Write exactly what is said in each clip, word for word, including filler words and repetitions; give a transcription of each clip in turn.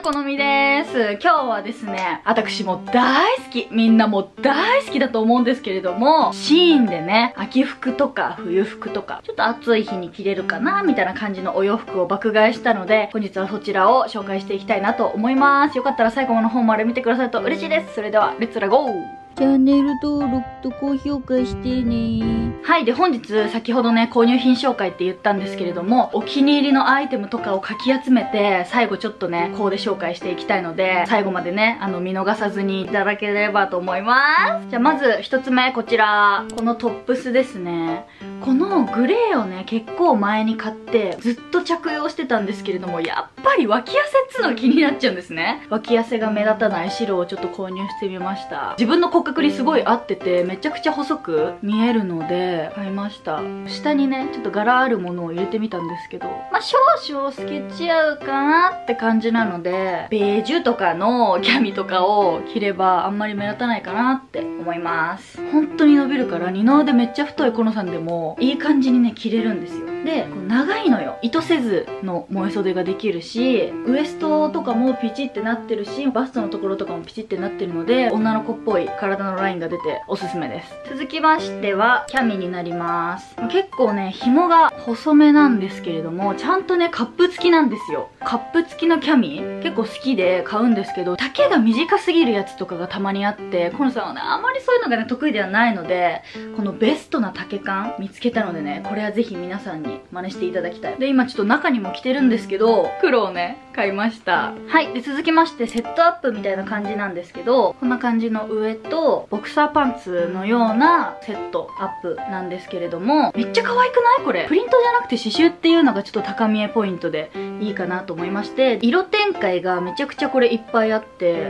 このみです。今日はですね、私も大好き、みんなも大好きだと思うんですけれども、シーンでね、秋服とか冬服とか、ちょっと暑い日に着れるかなみたいな感じのお洋服を爆買いしたので、本日はそちらを紹介していきたいなと思います。よかったら最後の方まで見てくださると嬉しいです。それでは、レッツラゴー。 チャンネル登録と高評価してね。 はい。で、本日、先ほどね、購入品紹介って言ったんですけれども、お気に入りのアイテムとかをかき集めて、最後ちょっとね、コーデ紹介していきたいので、最後までね、あの、見逃さずにいただければと思います。じゃあ、まず、一つ目、こちら。このトップスですね。このグレーをね、結構前に買って、ずっと着用してたんですけれども、やっぱり脇汗っつうの気になっちゃうんですね。脇汗が目立たない白をちょっと購入してみました。自分の骨格にすごい合ってて、めちゃくちゃ細く見えるので、買いました。下にね、ちょっと柄あるものを入れてみたんですけど、まあ、少々透けちゃうかなって感じなので、ベージュとかのキャミとかを着ればあんまり目立たないかなって思います。本当に伸びるから、二の腕めっちゃ太いコノさんでも、いい感じにね、着れるんですよ。で、こう長いのよ。意図せずの萌え袖ができるし、ウエストとかもピチってなってるし、バストのところとかもピチってなってるので、女の子っぽい体のラインが出ておすすめです。続きましては、キャミになります。結構ね、紐が細めなんですけれども、ちゃんとね、カップ付きなんですよ。カップ付きのキャミ結構好きで買うんですけど、丈が短すぎるやつとかがたまにあって、コノさんはね、あまりそういうのがね、得意ではないので、このベストな丈感見つけたのでね、これはぜひ皆さんに真似していただきたい。で、今ちょっと中にも着てるんですけど、黒をね、買いました。はい。で、続きまして、セットアップみたいな感じなんですけど、こんな感じの上と、ボクサーパンツのようなセットアップなんですけれども、めっちゃ可愛くないこれ。プリントじゃなくて刺繍っていうのがちょっと高見えポイントでいいかなと思いまして、色展開がめちゃくちゃこれいっぱいあって、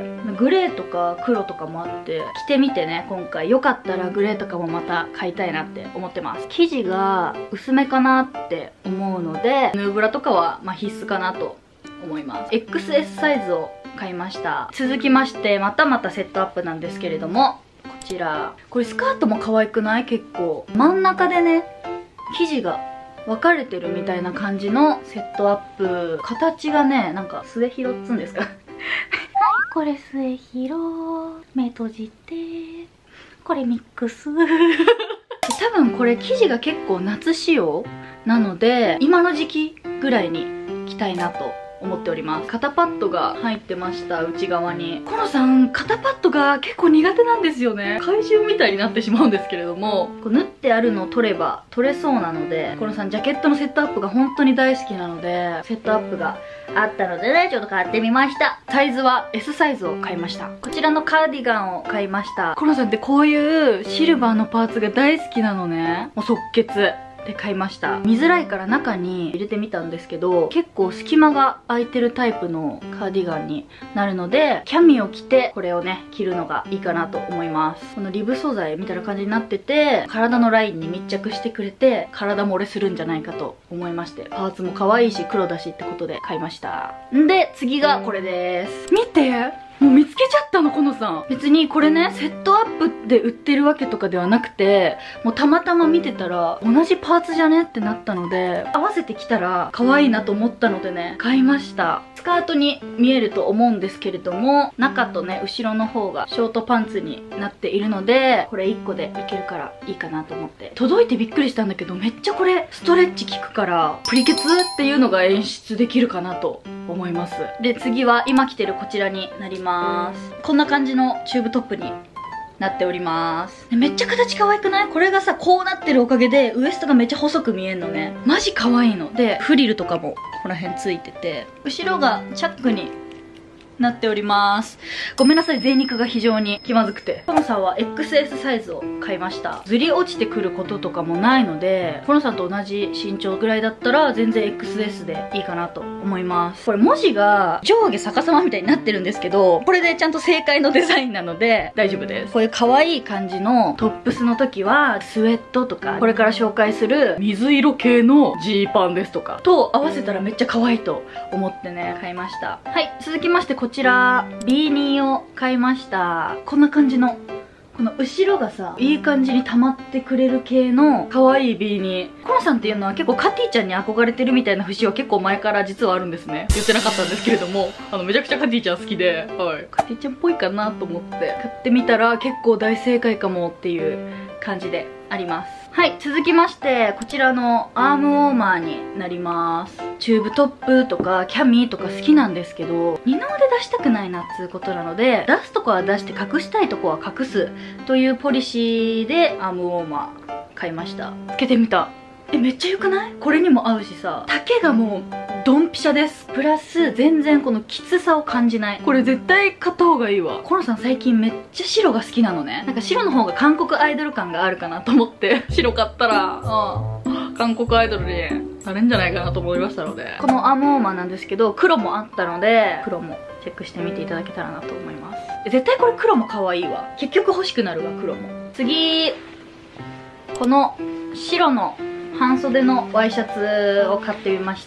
グレーとか黒とかもあって、着てみてね、今回よかったらグレーとかもまた買いたいなって思ってます。生地が薄めかなって思うので、ヌーブラとかはまあ必須かなと思います。エックスエス サイズを買いました。続きまして、またまたセットアップなんですけれども、こちら。これスカートも可愛くない？結構。真ん中でね、生地が分かれてるみたいな感じのセットアップ。形がね、なんか末広っつうんですかはい、これ末広。目閉じて。これミックス。多分これ生地が結構夏仕様なので、今の時期ぐらいに着たいなと思っております。肩パッドが入ってました、内側に。コノさん、肩パッドが結構苦手なんですよね。怪獣みたいになってしまうんですけれども、こう縫ってあるのを取れば取れそうなので、コノさん、ジャケットのセットアップが本当に大好きなので、セットアップがあったのでね、ちょっと買ってみました。サイズは エス サイズを買いました。こちらのカーディガンを買いました。コノさんってこういうシルバーのパーツが大好きなのね。もう即決。で買いました。見づらいから中に入れてみたんですけど、結構隙間が空いてるタイプのカーディガンになるので、キャミを着てこれをね着るのがいいかなと思います。このリブ素材みたいな感じになってて、体のラインに密着してくれて体漏れするんじゃないかと思いまして、パーツも可愛いし黒だしってことで買いました。んで次がこれです。見て、もう見つけちゃったの、コノさん。別にこれね、セットアップで売ってるわけとかではなくて、もうたまたま見てたら、同じパーツじゃねってなったので、合わせてきたら可愛いなと思ったのでね、買いました。スカートに見えると思うんですけれども、中とね、後ろの方がショートパンツになっているので、これいっこでいけるからいいかなと思って。届いてびっくりしたんだけど、めっちゃこれストレッチ効くから、プリケツっていうのが演出できるかなと思います。で、次は今着てるこちらになります。こんな感じのチューブトップになっております。めっちゃ形可愛くない？これがさ、こうなってるおかげでウエストがめっちゃ細く見えるのね。マジ可愛いので、フリルとかもこの辺ついてて、後ろがチャックになっております。ごめんなさい、贅肉が非常に気まずくて。コノさんは エックスエス サイズを買いました。ずり落ちてくることとかもないので、コノさんと同じ身長ぐらいだったら全然 エックスエス でいいかなと思います。これ文字が上下逆さまみたいになってるんですけど、これでちゃんと正解のデザインなので大丈夫です。こういう可愛い感じのトップスの時は、スウェットとか、これから紹介する水色系のジーパンですとかと合わせたらめっちゃ可愛いと思ってね、買いました。はい、続きましてこちら、ビーニーを買いました。こんな感じのこの後ろがさ、いい感じに溜まってくれる系の可愛い B に、コロさんっていうのは結構カティちゃんに憧れてるみたいな節は結構前から実はあるんですね。言ってなかったんですけれども、あのめちゃくちゃカティちゃん好きで、はい、カティちゃんっぽいかなと思って買ってみたら結構大正解かもっていう感じであります。はい、続きましてこちらのアームウォーマーになります。チューブトップとかキャミとか好きなんですけど、二の腕出したくないなっつうことなので、出すとこは出して隠したいとこは隠すというポリシーでアームウォーマー買いました。つけてみた。え、めっちゃ良くない？これにも合うしさ、丈がもうドンピシャです。プラス全然このきつさを感じない。これ絶対買った方がいいわ。コロさん最近めっちゃ白が好きなのね。なんか白の方が韓国アイドル感があるかなと思って白買ったら、うん、韓国アイドルになれんじゃないかなと思いましたので、このアームウォーマーなんですけど黒もあったので、黒もチェックしてみていただけたらなと思います。絶対これ黒も可愛いわ。結局欲しくなるわ、黒も。次、この白の半袖のワイシャツを買ってみました。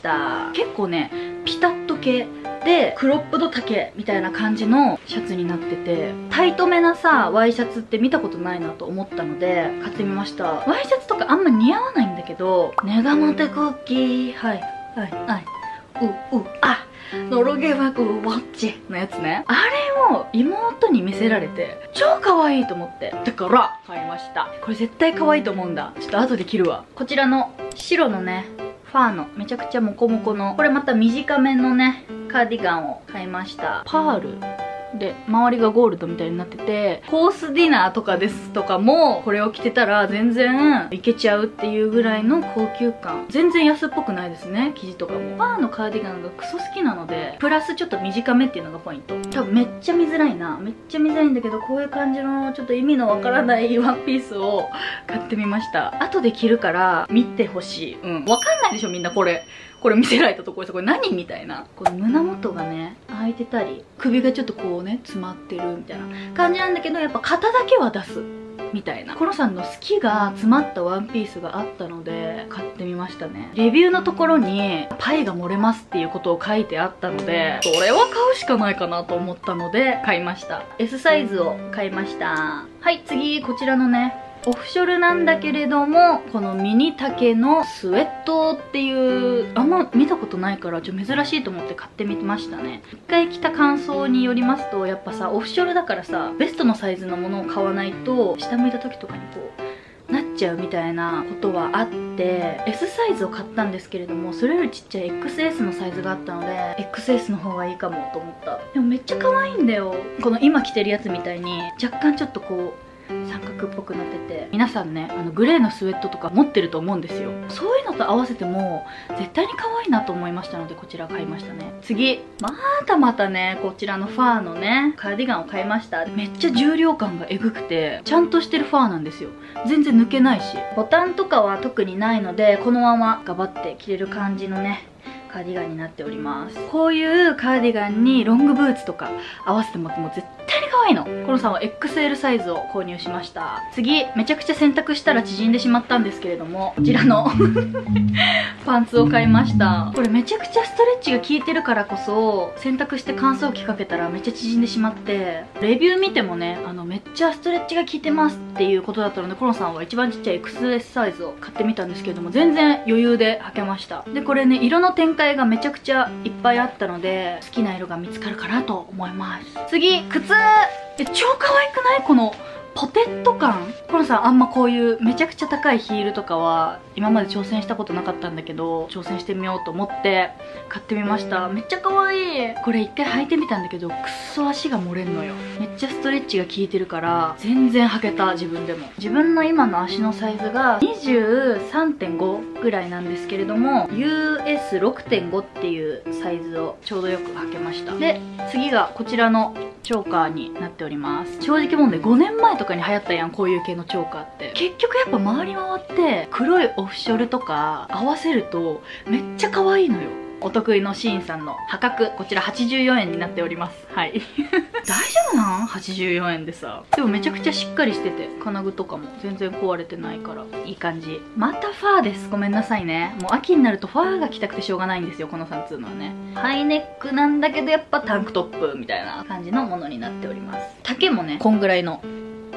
結構ねピタッと系でクロップド丈みたいな感じのシャツになってて、タイトめなさワイシャツって見たことないなと思ったので買ってみました。ワイシャツとかあんま似合わないんだけど、ネガモテクッキー、はいはいはい、ううあのろげばくウォッチのやつね、あれを妹に見せられて超可愛いと思って、だから買いました。これ絶対可愛いと思うんだ。ちょっと後で着るわ。こちらの白のねファーのめちゃくちゃモコモコの、これまた短めのねカーディガンを買いました。パールで周りがゴールドみたいになってて、コースディナーとかですとかもこれを着てたら全然いけちゃうっていうぐらいの高級感。全然安っぽくないですね、生地とかも。パーのカーディガンがクソ好きなので、プラスちょっと短めっていうのがポイント。多分めっちゃ見づらいな、めっちゃ見づらいんだけど、こういう感じのちょっと意味のわからないワンピースを買ってみました。後で着るから見てほしい。うん、わかんないでしょみんな。これこれ見せられたところでこれ何みたいな。この胸元がね開いてたり、首がちょっとこうね詰まってるみたいな感じなんだけど、やっぱ肩だけは出すみたいな、コロさんの好きが詰まったワンピースがあったので買ってみましたね。レビューのところにパイが漏れますっていうことを書いてあったので、それは買うしかないかなと思ったので買いました。 エス サイズを買いました。はい、次こちらのねオフショルなんだけれども、このミニ丈のスウェットっていう、あんま見たことないからちょっと珍しいと思って買ってみましたね。一回着た感想によりますと、やっぱさオフショルだからさベストのサイズのものを買わないと下向いた時とかにこうなっちゃうみたいなことはあって、 エス サイズを買ったんですけれども、それよりちっちゃい エックスエス のサイズがあったので エックスエス の方がいいかもと思った。でもめっちゃ可愛いんだよ。この今着てるやつみたいに若干ちょっとこう三角っぽくなってて、皆さんねあのグレーのスウェットとか持ってると思うんですよ。そういうのと合わせても絶対に可愛いなと思いましたので、こちら買いましたね。次またまたねこちらのファーのねカーディガンを買いました。めっちゃ重量感がえぐくてちゃんとしてるファーなんですよ。全然抜けないし、ボタンとかは特にないので、このままガバって着れる感じのねカーディガンになっております。こういうカーディガンにロングブーツとか合わせてもらっても絶対に可愛いの。コロさんは エックスエル サイズを購入しました。次めちゃくちゃ洗濯したら縮んでしまったんですけれども、こちらのパンツを買いました。これめちゃくちゃストレッチが効いてるからこそ、洗濯して乾燥機かけたらめっちゃ縮んでしまって、レビュー見てもねあのめっちゃストレッチが効いてますっていうことだったので、コロさんは一番ちっちゃい エックスエス サイズを買ってみたんですけれども、全然余裕で履けました。でこれね色の展開がめちゃくちゃいっぱいあったので、好きな色が見つかるかなと思います。次靴で超可愛くない？このポテット感。コロさんあんまこういうめちゃくちゃ高いヒールとかは今まで挑戦したことなかったんだけど、挑戦してみようと思って買ってみました。めっちゃ可愛い。これ一回履いてみたんだけどくっそ足が漏れんのよ。めっちゃストレッチが効いてるから全然履けた。自分でも自分の今の足のサイズが にじゅうさんてんご ぐらいなんですけれども、 ユーエスろくてんご っていうサイズをちょうどよく履けました。で次がこちらのチョーカーになっております。正直問題ごねんまえとかに流行ったやん、こういう系のチョーカーって。結局やっぱ回り回って黒いオフショルとか合わせるとめっちゃ可愛いのよ。お得意のシーンさんの破格、こちらはちじゅうよんえんになっております。はい大丈夫なん？ はちじゅうよんえんでさ。でもめちゃくちゃしっかりしてて、金具とかも全然壊れてないからいい感じ。またファーです。ごめんなさいね。もう秋になるとファーが着たくてしょうがないんですよ、このさん通のはね。ハイネックなんだけどやっぱタンクトップみたいな感じのものになっております。丈もねこんぐらいの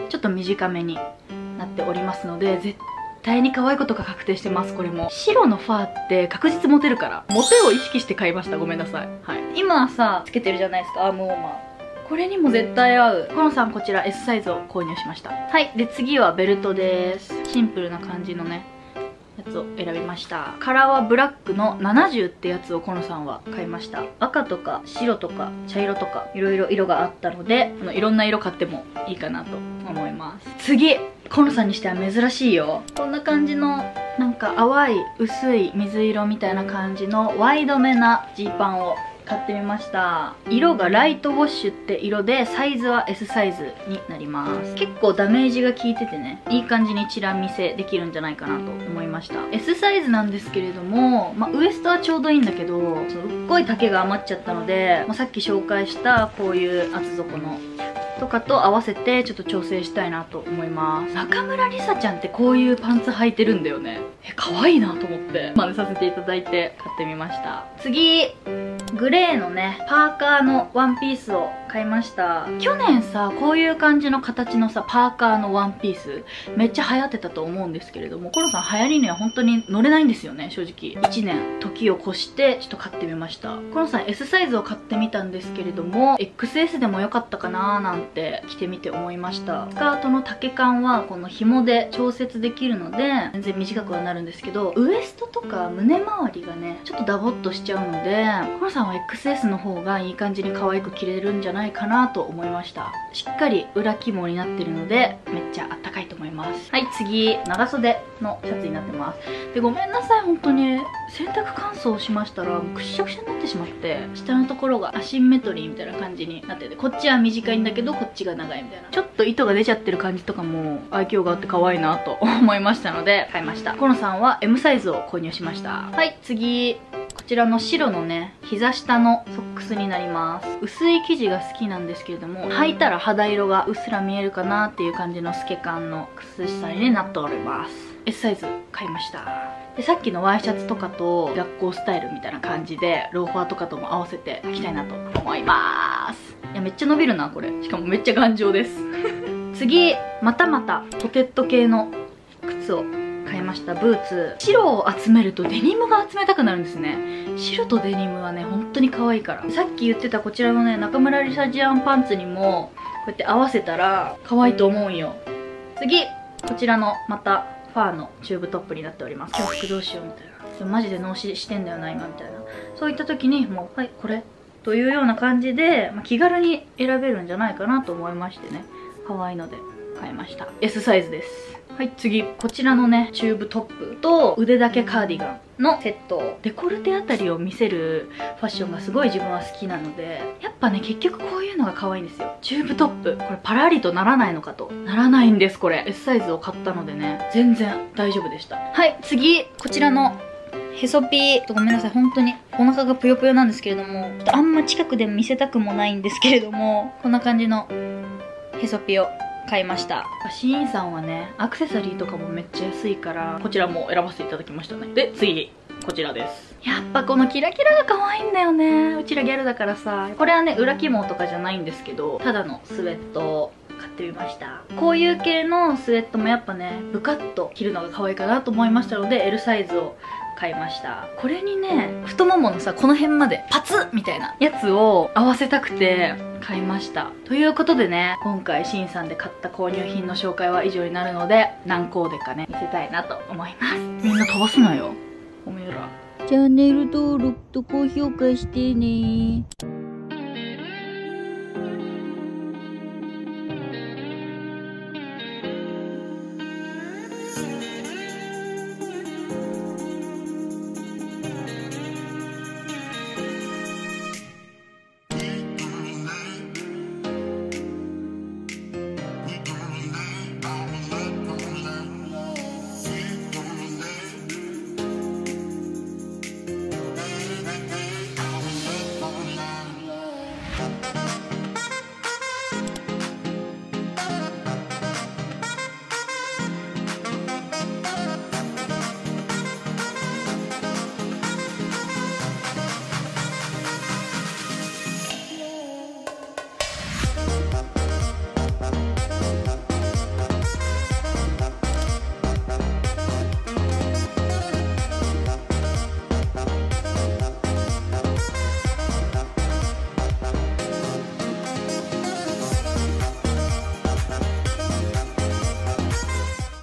ちょっと短めになっておりますので、絶対に可愛いことが確定してます。これも白のファーって確実モテるから、モテを意識して買いました。ごめんなさい。はい、今さつけてるじゃないですか、アームウォーマー。これにも絶対合う。コノさんこちら エス サイズを購入しました。はい。で次はベルトです。シンプルな感じのねやつを選びました。カラーはブラックのななじゅうってやつをコノさんは買いました。赤とか白とか茶色とかいろいろ色があったので、このいろんな色買ってもいいかなと思います。次、コノさんにしては珍しいよ。こんな感じのなんか淡い薄い水色みたいな感じのワイドめなジーパンを買ってみました。色がライトウォッシュって色で、サイズは エス サイズになります。結構ダメージが効いててね、いい感じにチラ見せできるんじゃないかなと思いました。 エス サイズなんですけれども、まあ、ウエストはちょうどいいんだけど、そのうっごい丈が余っちゃったので、まあ、さっき紹介したこういう厚底のとかと合わせてちょっと調整したいなと思います。中村りさちゃんってこういうパンツ履いてるんだよね。え、可愛いなと思って真似させていただいて買ってみました。次、グレーのねパーカーのワンピースを買いました。去年さ、こういう感じの形のさパーカーのワンピースめっちゃ流行ってたと思うんですけれども、コロさん流行りには本当に乗れないんですよね。正直いちねん時を越してちょっと買ってみました。コロさん エス サイズを買ってみたんですけれども、 エックスエス でもよかったかなーなんて着てみて思いました。スカートの丈感はこの紐で調節できるので全然短くはなるんですけど、ウエストとか胸周りがねちょっとダボっとしちゃうので、コロさんは エックスエス の方がいい感じに可愛く着れるんじゃないかなと思いました。しっかり裏肝になってるのでめっちゃあったかいと思います。はい、次、長袖のシャツになってます。で、ごめんなさい、本当に洗濯乾燥しましたらもうくっしゃくしゃになってしまって、下のところがアシンメトリーみたいな感じになってて、こっちは短いんだけどこっちが長いみたいな、ちょっと糸が出ちゃってる感じとかも愛嬌があって可愛いなと思いましたので買いました。コノさんは エム サイズを購入しました。はい、次、こちらの白のね膝下のソックスになります。薄い生地が好きなんですけれども、履いたら肌色がうっすら見えるかなっていう感じの透け感の靴下になっております。 エス サイズ買いました。で、さっきのワイシャツとかと学校スタイルみたいな感じでローファーとかとも合わせて履きたいなと思います。いや、めっちゃ伸びるなこれ。しかもめっちゃ頑丈です次、またまたポケット系の靴を買いました。ブーツ。白を集めるとデニムが集めたくなるんですね。白とデニムはね本当に可愛いから。さっき言ってたこちらのね中村りさちゃんパンツにもこうやって合わせたら可愛いと思うんよ。次、こちらのまたファーのチューブトップになっております。今日服どうしようみたいな、マジで脳死してんだよな今みたいな、そういった時にもうはいこれというような感じで、まあ、気軽に選べるんじゃないかなと思いましてね、可愛いので買いました。 エス サイズです。はい、次、こちらのねチューブトップと腕だけカーディガンのセット。デコルテあたりを見せるファッションがすごい自分は好きなので、やっぱね結局こういうのが可愛いんですよ。チューブトップ、これパラリとならないのかと。ならないんです。これ エス サイズを買ったのでね全然大丈夫でした。はい、次、こちらのへそピー。ごめんなさい、本当にお腹がぷよぷよなんですけれども、ちょっとあんま近くで見せたくもないんですけれども、こんな感じのへそピを買いました。シーインさんはねアクセサリーとかもめっちゃ安いからこちらも選ばせていただきましたね。で、次、こちらです。やっぱこのキラキラが可愛いんだよね。うちらギャルだからさ。これはね裏肝とかじゃないんですけど、ただのスウェットを買ってみました。こういう系のスウェットもやっぱねブカッと着るのが可愛いかなと思いましたので エル サイズを買いました。これにね太もものさこの辺までパツッみたいなやつを合わせたくて買いました。ということでね、今回シンさんで買った購入品の紹介は以上になるので、何コーデかね見せたいなと思います。みんな飛ばすなよおめえら。 チャンネル登録と高評価してね。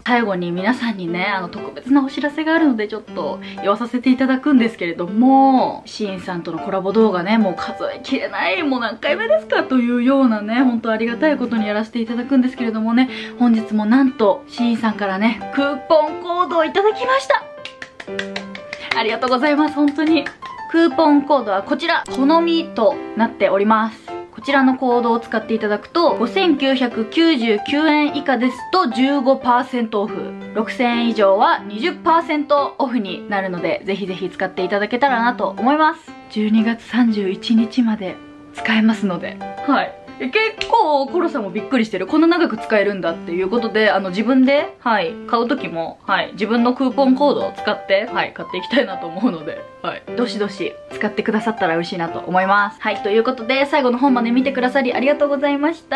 最後に皆さんにね、あの特別なお知らせがあるのでちょっと言わさせていただくんですけれども、シーンさんとのコラボ動画ね、もう数えきれない、もう何回目ですかというようなね、本当ありがたいことにやらせていただくんですけれどもね、本日もなんとシーンさんからね、クーポンコードをいただきました。ありがとうございます。本当にクーポンコードはこちら、好みとなっております。こちらのコードを使っていただくとごせんきゅうひゃくきゅうじゅうきゅうえん以下ですと じゅうごパーセント オフ、ろくせんえん以上は にじゅっパーセント オフになるので、ぜひぜひ使っていただけたらなと思います。じゅうにがつさんじゅういちにちまで使えますので、はい、結構コロさんもびっくりしてる、こんな長く使えるんだっていうことで、あの自分で、はい、買う時も、はい、自分のクーポンコードを使って、はい、買っていきたいなと思うので、はい、どしどし使ってくださったら嬉しいなと思います。はい、ということで最後の方まで見てくださりありがとうございました。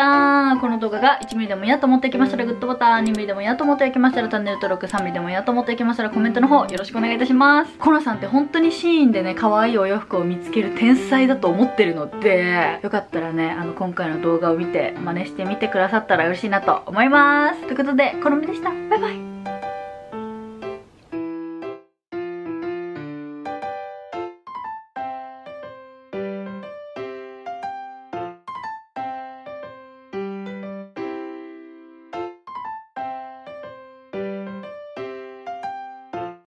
この動画がいちミリでもいいなと思っていきましたらグッドボタン、にミリでもいいなと思っていきましたらチャンネル登録、さんミリでもいいなと思っていきましたらコメントの方よろしくお願いいたします。コロさんって本当にシーンでね、可愛いお洋服を見つける天才だと思ってるので、よかったらね、あの今回の動画を見て真似してみてくださったら嬉しいなと思います。ということで、コロミでした。バイバイ。